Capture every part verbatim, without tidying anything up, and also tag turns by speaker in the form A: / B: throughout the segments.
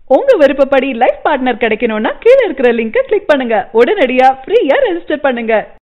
A: உங்க விருப்பப்படி life partner கிடைக்கணும்னா கீழ இருக்கிற லிங்கை கிளிக் பண்ணுங்க. உடனடியா ஃப்ரீயா ரெஜிஸ்டர் பண்ணுங்க.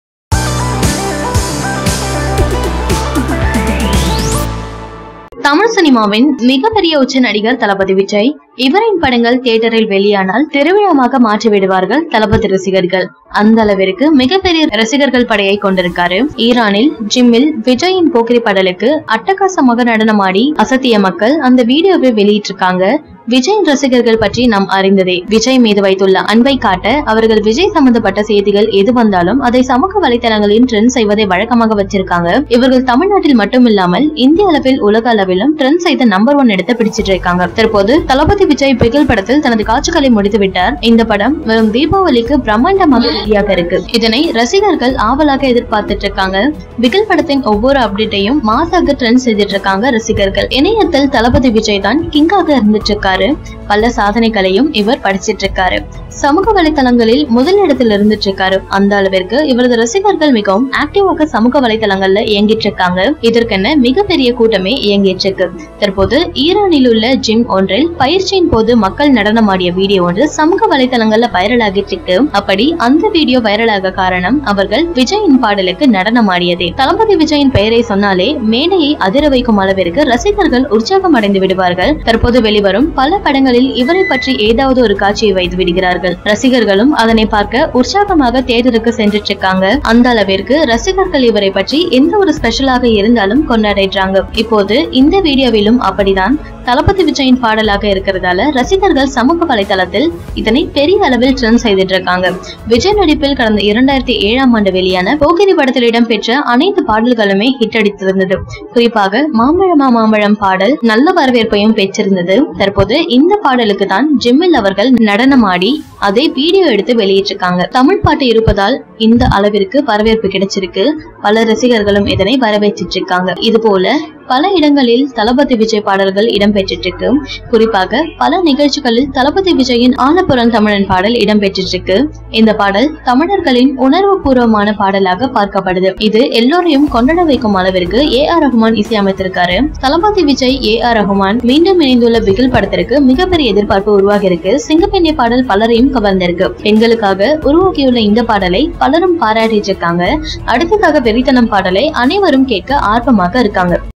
B: தமிழ் சினிமாவின் மிகப்பெரிய உச்ச நடிகர் தளபதி விஜய். இவரின் படங்கள் தியேட்டரில் வெளியானால் திருவிழாவாக மாற்றிவிடுவார்கள் தளபதி ரசிகர்கள். அந்த அளவிற்கு மிகப்பெரிய ரசிகர்கள் படையை கொண்டிருக்காரு. ஈரானில் ஜிம்மில் விஜயின் போக்கிரி பாடலுக்கு அட்டகாசமாக நடனமாடி அசத்திய மக்கள் அந்த வீடியோவை வெளியிட்டிருக்காங்க. விஜயின் ரசிகர்கள் பற்றி நாம் அறிந்ததே. விஜய் மீது வைத்துள்ள அன்பை காட்ட அவர்கள் விஜய் சம்பந்தப்பட்ட செய்திகள் எது வந்தாலும் அதை சமூக வலைதளங்களில் ட்ரெண்ட் செய்வதை வழக்கமாக வச்சிருக்காங்க. இவர்கள் தமிழ்நாட்டில் மட்டுமில்லாமல் இந்திய அளவில் உலக அளவிலும் ட்ரெண்ட் செய்த நம்பர் ஒன் இடத்தை பிடிச்சிட்டு இருக்காங்க. தற்போது தளபதி விஜய் பிகில் படத்தில் தனது காட்சிகளை முடித்து விட்டார். இந்த படம் வரும் தீபாவளிக்கு பிரம்மாண்டமாக வெளியாக இருக்கு. இதனை ரசிகர்கள் ஆவலாக எதிர்பார்த்துட்டு இருக்காங்க. பிகில் படத்தின் ஒவ்வொரு அப்டேட்டையும் மாசாக ட்ரெண்ட் செய்துட்டு இருக்காங்க ரசிகர்கள். இணையத்தில் தளபதி விஜய் தான் கிங்காக இருந்துட்டு இருக்காரு. பல சாதனைகளையும் இவர் படிச்சிட்டு இருக்காரு. சமூக வலைதளங்களில் முதல் இடத்தில் இருந்துட்டு இருக்காரு. அந்த அளவிற்கு இவரது ரசிகர்கள் மிகவும் ஆக்டிவாக சமூக வலைதளங்கள்ல இயங்கிட்டு இருக்காங்க. இதற்கென மிகப்பெரிய கூட்டமே இயங்கிட்டு இருக்கு. தற்போது ஈரானில் உள்ள ஜிம் ஒன்றில் பயிற்சியின் போது மக்கள் நடனமாடிய வீடியோ ஒன்று சமூக வலைதளங்கள்ல வைரல் ஆகிட்டு இருக்கு. அப்படி அந்த வீடியோ வைரலாக காரணம் அவர்கள் விஜயின் பாடலுக்கு நடனமாடியதே. தளபதி விஜயின் பெயரை சொன்னாலே மேடையை அதிர வைக்கும் அளவிற்கு ரசிகர்கள் உற்சாகம் அடைந்து விடுவார்கள். தற்போது வெளிவரும் பல படங்களில் இவரை பற்றி ஏதாவது ஒரு காட்சியை வைத்து விடுகிறார்கள். ரசிகர்களும் அதனை பார்க்க உற்சாகமாக தியேட்டருக்கு சென்றுட்டு இருக்காங்க. அந்த அளவிற்கு ரசிகர்கள் இவரை பற்றி எந்த ஒரு ஸ்பெஷலாக இருந்தாலும் கொண்டாடுறாங்க. இப்போது இந்த வீடியோவிலும் அப்படிதான் தளபதி விஜயின் பாடலாக இருக்கிறதால ரசிகர்கள் சமூக வலைதளத்தில் இதனை பெரிய அளவில் ட்ரெண்ட் செய்துட்டு இருக்காங்க. விஜய் நடிப்பில் கடந்த இரண்டாயிரத்தி ஏழாம் ஆண்டு வெளியான போக்கிரி படத்தில் இடம்பெற்ற அனைத்து பாடல்களுமே ஹிட் அடித்திருந்தது. குறிப்பாக மாம்பழமா மாம்பழம் பாடல் நல்ல வரவேற்பையும் பெற்றிருந்தது. தற்போது இந்த பாடலுக்கு தான் ஜிம்மில் அவர்கள் நடனமாடி அதை வீடியோ எடுத்து வெளியிட்டிருக்காங்க. தமிழ் பாட்டு இருப்பதால் இந்த அளவிற்கு வரவேற்பு கிடைச்சிருக்கு. பல ரசிகர்களும் இதனை வரவேற்றிட்டு இருக்காங்க. இது போல பல இடங்களில் தளபதி விஜய் பாடல்கள் இடம்பெற்றிட்டு இருக்கு. குறிப்பாக பல நிகழ்ச்சிகளில் தளபதி விஜயின் ஆலப்புறம் தமிழன் பாடல் இடம்பெற்றிட்டு இருக்கு. இந்த பாடல் தமிழர்களின் உணர்வு பூர்வமான பாடலாக பார்க்கப்படுது. இது எல்லோரையும் கொண்டாட வைக்கும் அளவிற்கு ஏ ஆர் ரஹ்மான் இசையமைத்திருக்காரு. தளபதி விஜய் ஏ ஆர் ரஹ்மான் மீண்டும் இணைந்துள்ள பிகில் படத்திற்கு மிகப்பெரிய எதிர்பார்ப்பு உருவாகி இருக்கு. சிங்கப்பெண்ணை பாடல் பலரையும் கவர்ந்திருக்கு. பெண்களுக்காக உருவாக்கியுள்ள இந்த பாடலை பலரும் பாராட்டிட்டு இருக்காங்க. அடுத்ததாக வெறித்தனம் பாடலை அனைவரும் கேட்க ஆர்வமாக இருக்காங்க.